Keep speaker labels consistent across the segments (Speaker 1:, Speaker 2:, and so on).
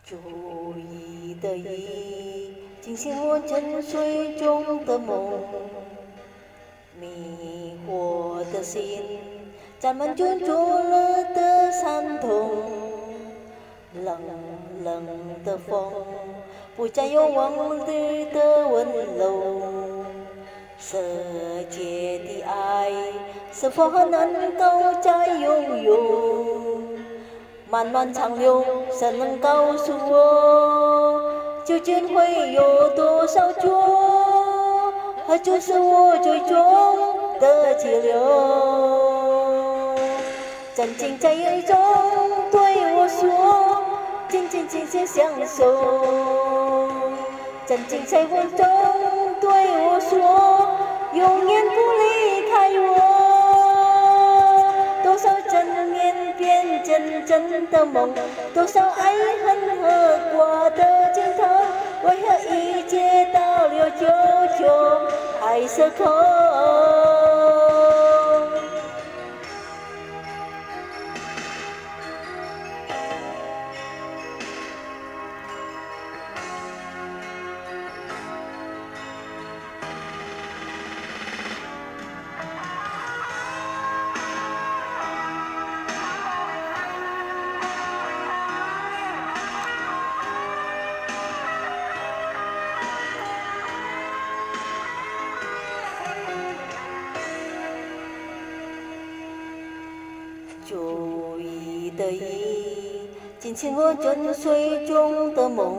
Speaker 1: 注意的意，惊醒我沉睡中的梦，迷惑的心，沾满灼热的伤痛。冷冷的风，不再有往日的温柔。世界的爱，是否还能够再拥有？漫漫长流，谁能告诉我，究竟会有多少酒？它就是我最终的激流。沉浸在爱中，对我说，紧紧紧紧相守。沉浸在风中，对我说，永远不离开我。多少真绵变真正的梦，多少爱恨和挂的镜头，为何一切到了久久还是空？注意的意，惊醒我沉睡中的梦，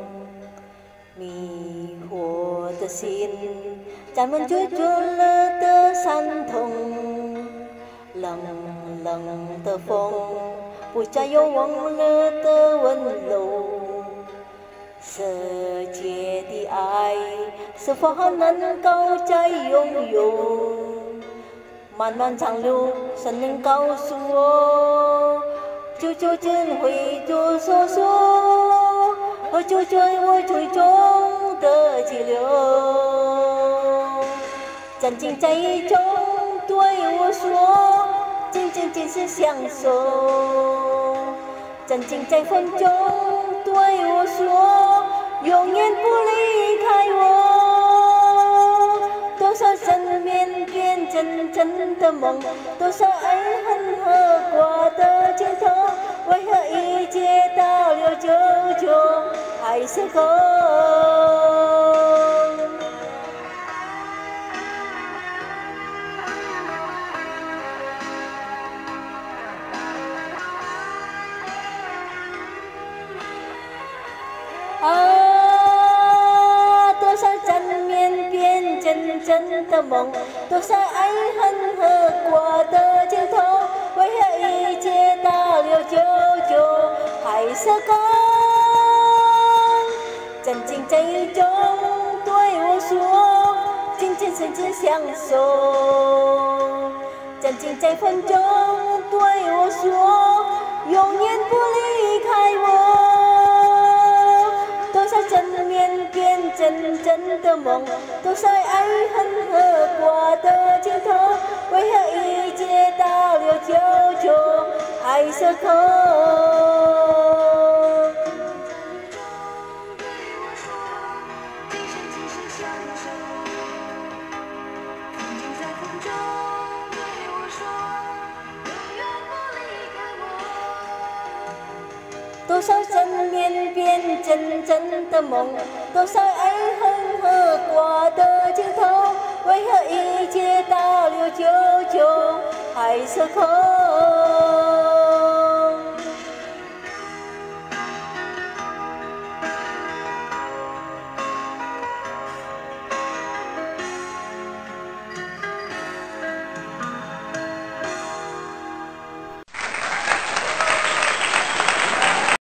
Speaker 1: 迷惑的心，沾满灼热的伤痛。冷冷的风，不再有往日的温柔。世界的爱，是否还能够再拥有？漫漫长路，谁能告诉我，究竟会多少说？和就在我最终的激流。沉浸在意中，对我说，紧紧紧紧相守。沉浸在风中，对我说，永远不离开我。多少真绵变真正的梦，多少爱恨和挂的镜头，为何一切到了久久还是空？多少真绵变真正的梦，多少爱恨和挂的镜头，为何一切到了久久还是空？沉浸在雨中，对我说，紧紧紧紧相守。沉浸在风中，对我说，永远不离开我。多少真绵变真正的梦，多少爱恨和挂的镜头，为何一切到了久久还是空？多少真绵变真正的梦，多少爱恨和挂的镜头，为何一切到了久久还是空？